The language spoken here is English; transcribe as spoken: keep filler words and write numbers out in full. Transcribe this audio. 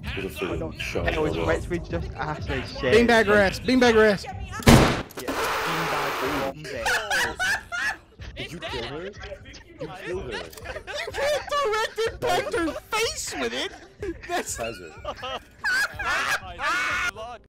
With a freaking shot. It was literally just actually shit. Beanbag rest. Beanbag rest. Yeah, beanbag bombs. Did you kill her? You killed her. You can't direct impact her face with it. That's Kaiser.